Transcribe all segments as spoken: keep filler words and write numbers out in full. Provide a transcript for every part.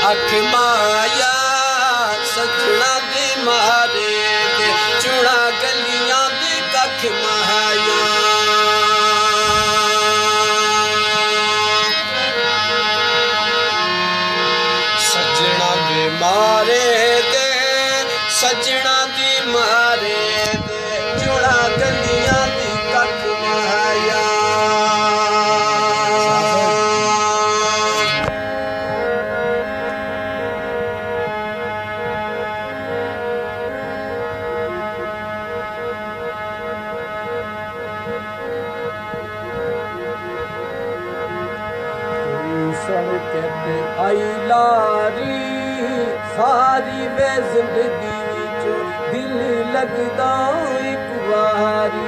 अख माया सजना दे मारे दे चुना गलियां दे कख माया सजना दे मारे दे सजना दे मारे दे चुना गलियां दे कख माया सड़क पे आई लारी सारी वे जिंदगी चो दिल लगदा एक बारी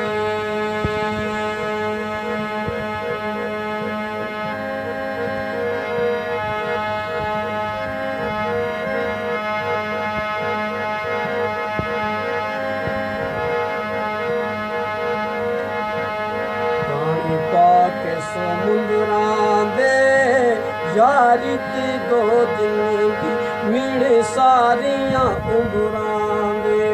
पानी पाके समुंदरां दे यारी ते दो दिन दी मिले सारियां उमरां दे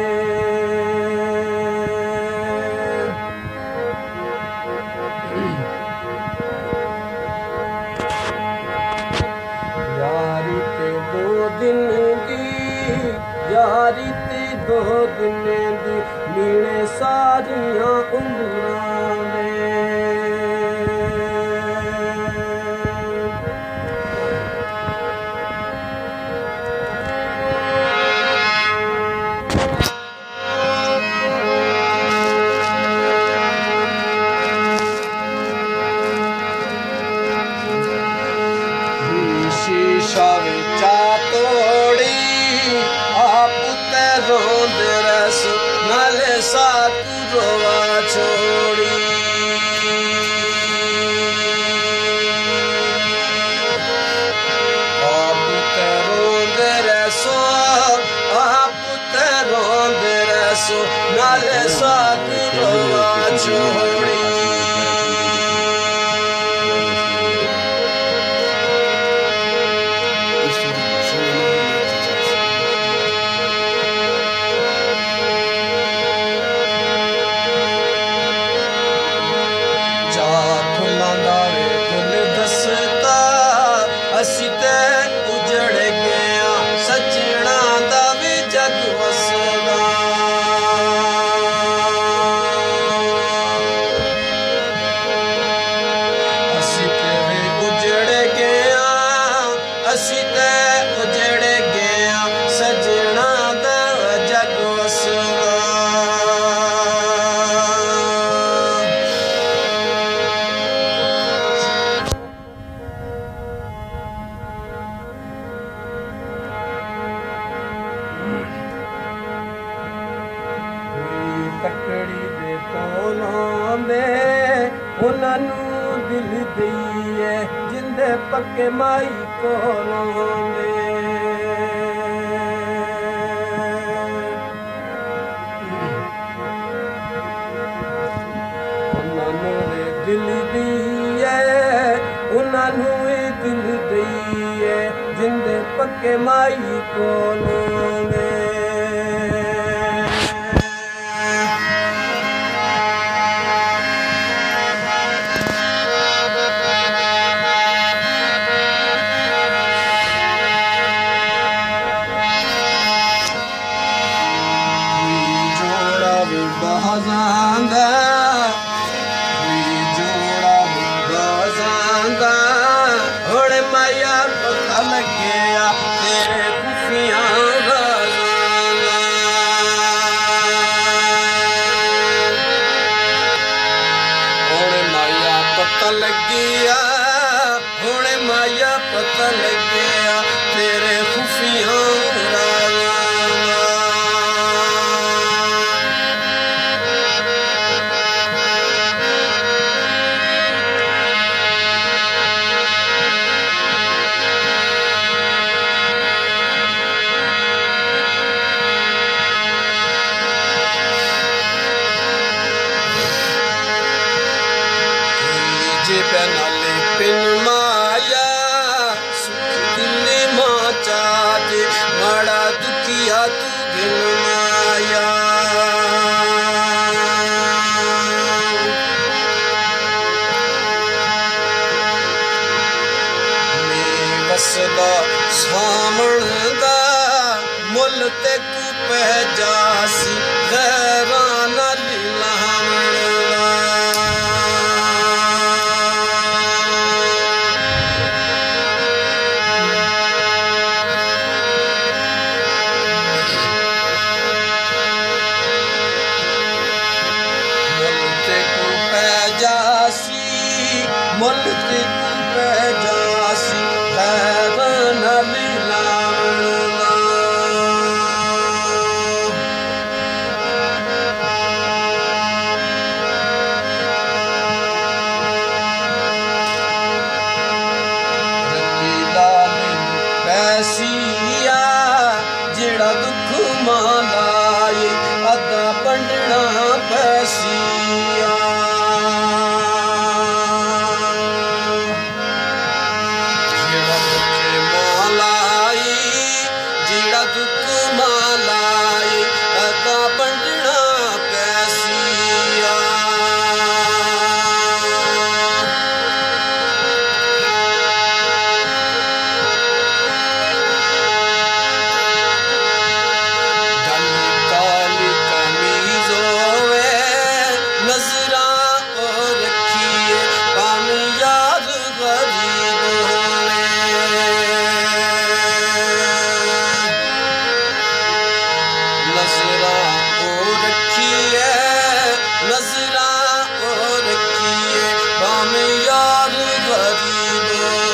यारी ते दो दिन दी यारी ते दो दिन दी मिले सारियां उमरां दे शीशा विचा तोड़ी आप ते रोंद रस नाले साथ रोवा छोड़ी आप ते रोंद रसो आप ते रोंद रसो नाले साथ रोवा छोड़ी असी ते उजड़ गया सजना दा भी जग वसदा असी ते उजड़ गया असी ते उजड़ गया सजना दा जग वसदा तकड़ी दे तोलां दे उन्हां नूं दिल दईए जिंदे पक्के माई कोलों दे उन्हां नूं दिल दईए उन्हां नूं दिल दईए जिंदे पक्के माई कोलों दे बाज़ांदा जोड़ा बाज़ांदा होड़े माया पता लग्या तेरे खुफियां बाज़ांदा होड़े माया पता लग्या होड़े माया पता लग्या तेरे खुफियां जे पे नाले पिन माया सुख दिले माया सामण दा मुल ते कु पै जासी गैरां नाल लावण दा मुल ते कु पै जासी गैरां नाल लावण दा रतीला पैसिया जेड़ा दुख मालाए अदा बंडना पैसिया दुख मालाई अदा बंडना पैसिया गल काली कमीज होवे नजरा और रखिए भावें यार गरीब नजरा ओ रखिए नजरा ओ रखिए भावें यार गरीब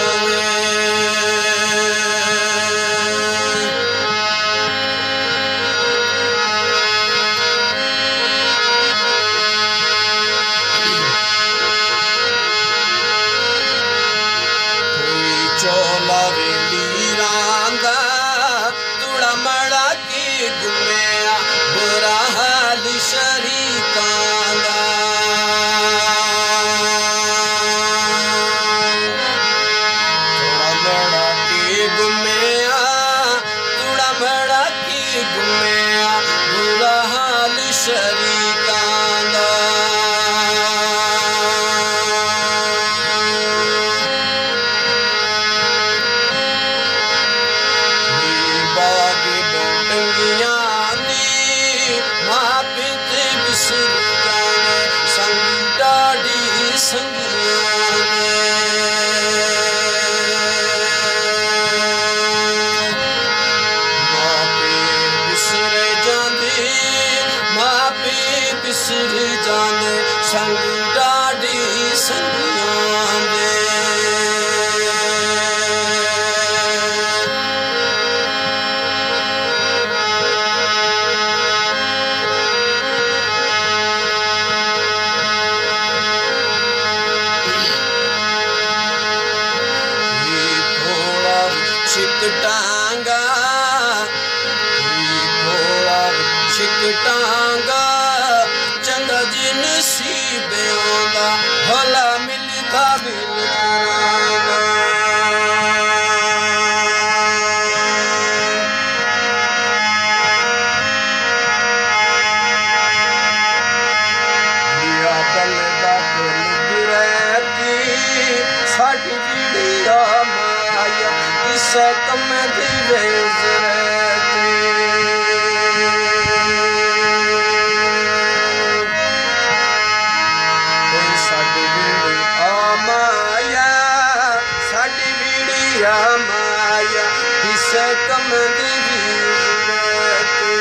कोई चोला वेली रांदा तुड़ा मड़ा की गुमे बुरा हाल शरीकां दा थोड़ा बड़ा की गुमेया थोड़ा बड़ा की गुमेया बुरा हाल शरीकां दा संग डाडी संगियां मां पे बिसर जांदे मां पे बिसर जांदे संग डाडी संगियां दे छिकटांगा थोड़ा छिकटांगा चंगा जी नसीब आंदा भला मिलता बिल पुराना दिया बलदा कुल गिरती साडी जिड़िया माया किसा कम दी बेजरती कोई साडी बीड़ी आ माया साडी बीड़ी आ माया किसा कम दी बेजरती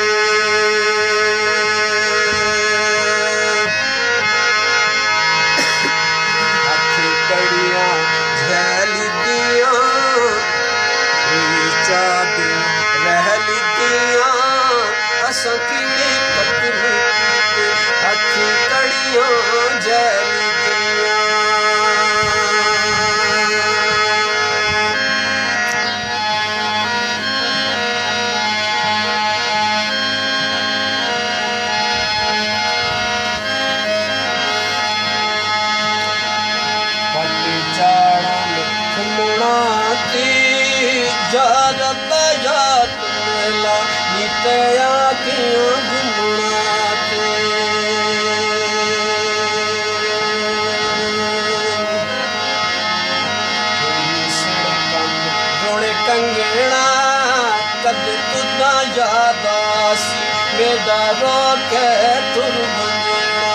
आखी कड़ियां झैली दिया चाबी रहली दिया असां कीड़े पतली अखी कड़ियां जैली दिया पटी चाड़ा जारत याद मेला नितया क्यों घुमनाते रोने कंग दासी बेड़ा रोके तुर मंजना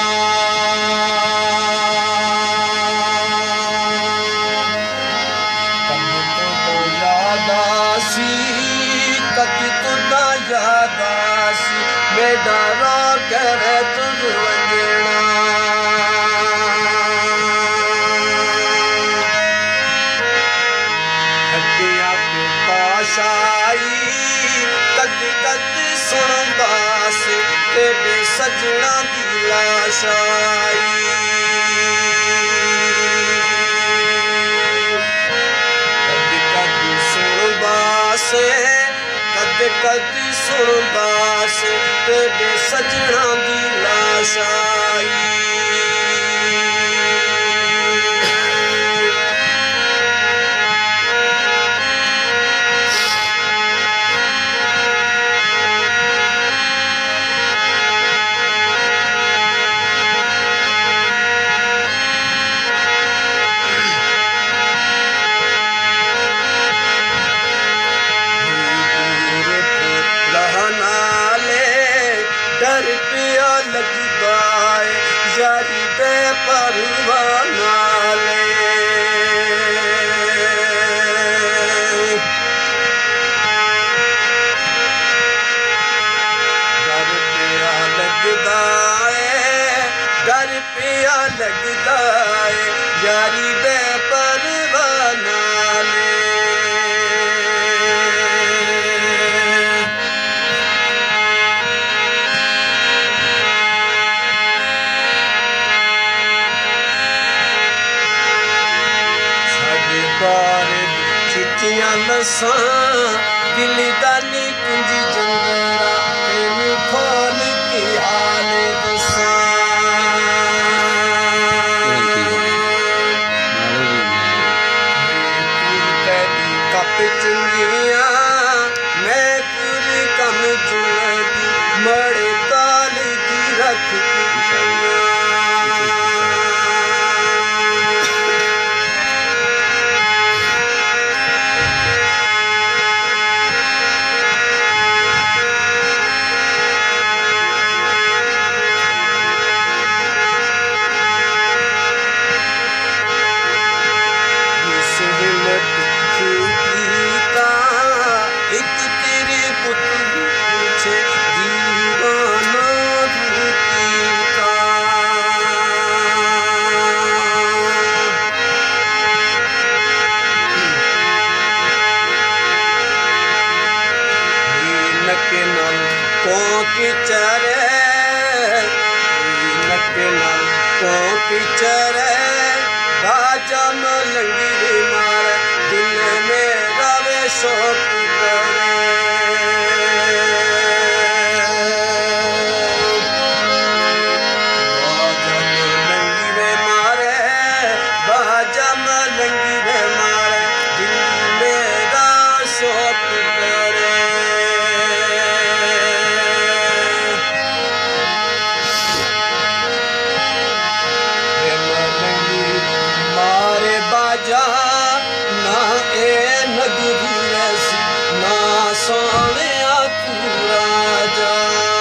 कति तुदा यादासी बेड़ा रोके तुर मंजना हटिया पिताशाई कति कति सुनदासी तेरे सजना दी लाशाई कद कद सुनदास तेरे सजना दी लाशाई डर पिया लगदा है यारी बे परवाना ले डर पिया लगदा है डर पिया लगदा है यारी बे परवाना ले चिट्ठियां लसा दिल दानी कुंजी जंगरा तेनू खोल के हाल दसा तेरी कप चुंगिया मैं पूरी कम जुड़गी मड़े ताल की रख पिचरे नके नाल को पिचरे बाजा मलंगी मार दिल में रवे शोक करे बाजा मलंगी वे मारे बाजा मलंगी वे मारे दिल मेरा शोक करे ना ए नगरी ऐसी ना सोने तू राजा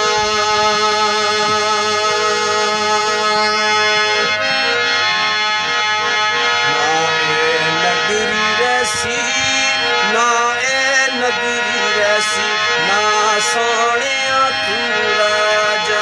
ना ए नगरी ऐसी ना ए नगरी ऐसी ना सोने तू राजा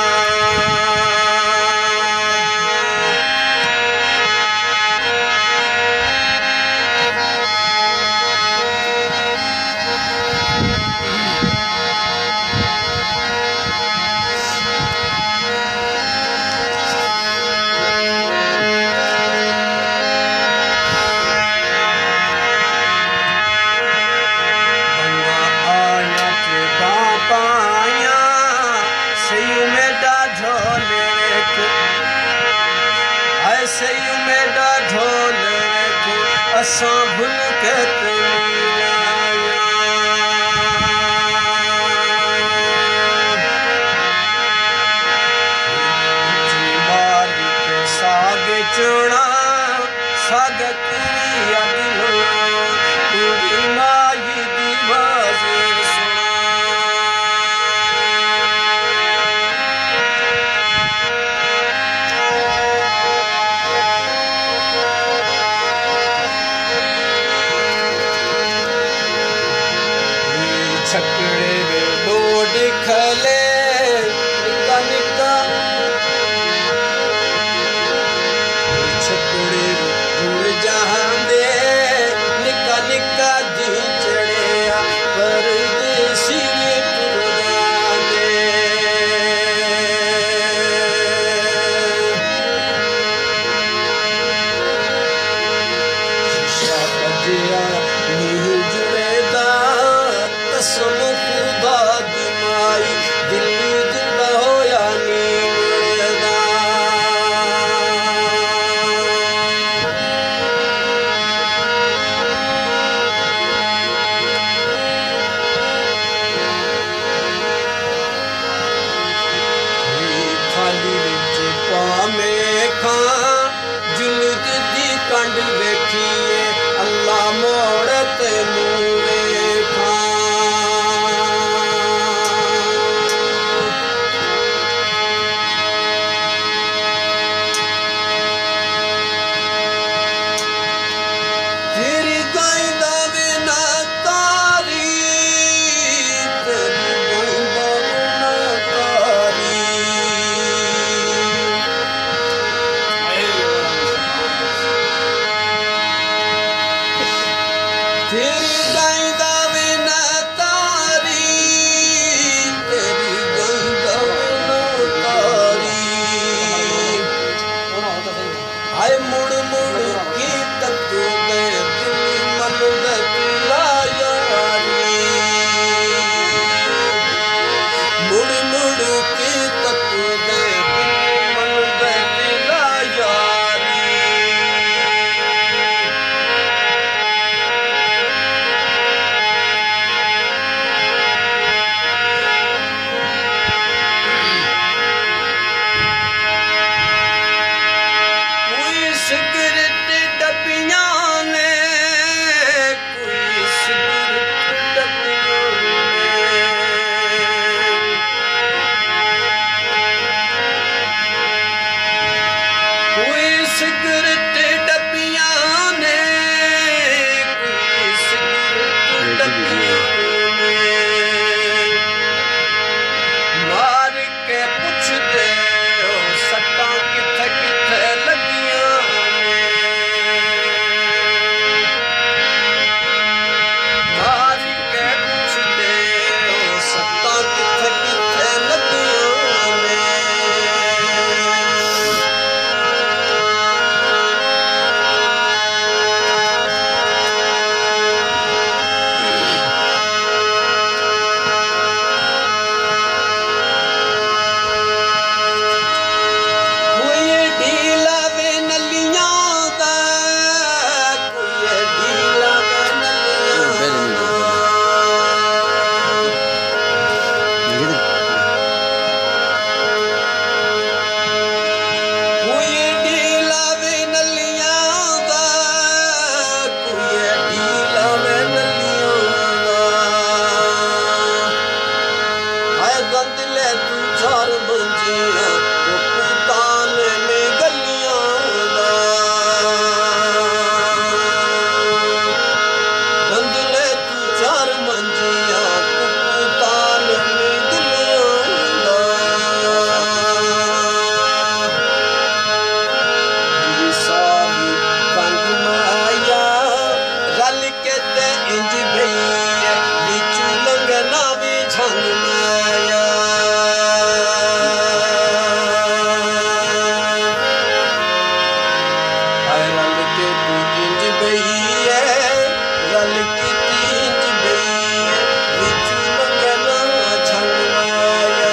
ऐसे यू मेरा ढोल असा भूल के सागे चुना साग पूरी अगलो पूरी माई दी बाज सुना जिया नहीं जुड़ेदा कसम खुदा दी माई दिल जुड़ा होया नहीं जुड़ेदा खाली विच पामे खां जुलद दी कंड वेखिए अल्लाह मोड़त मुवे तेरी गाइंदा बिना तारी तेरी गाइंदा बिना तारी तेरी गाइंदा बिना तारी तेरी गाइंदा बिना तारी हाय मुड़ मुड़ की तकू दे दिल मन दे दिला यारी मुड़ मुड़ की तकू दे दिल मन दे दिला यारी कोई सिगरेट डबियां ने कोई सिगरेट डबियां ने कोई सिगरेट डबियां ने कोई सिगरेट डबियां ने मार के पुछदे ओ सट्टां किथे किथे लगियां ने मार के पुछदे ओ सट्टां किथे किथे लगियां ने कोई ढीला वे नलियां दा कोई ढीला वे नलियां दा कोई ढीला वे नलियां दा कोई ढीला वे नलियां दा हाय गंद ले तू चार मंजियां ओ पुतान में गलियां दा गंद ले तू चार मंजियां ओ पुतान में गलियां दा मेरी सारी कंड माया रल के ते इंज भईए बिचू लंघना भी झंग माया हाय रल के तू इंज भईए रल के ती इंज भईए बिचू लंघना झंग माया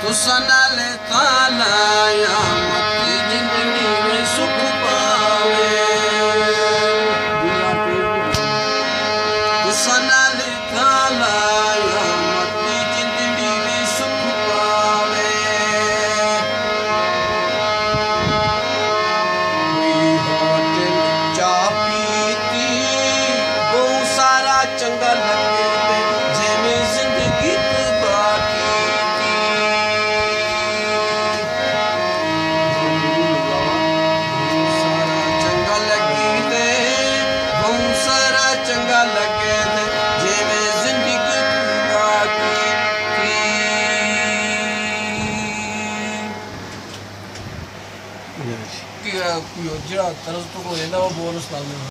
तुसां नाले तालाया मती जिंदड़ी में सुख पावे तुसां नाले तालाया मती जिंदड़ी में सुख पावे कोई होटल चा पीती बहुत सारा चंगा लगे जिमें जिंदगी चंगा लगे जिमें जिंदगी बाकी थी। जेड़ा तरस तो कोई ना वो बोनस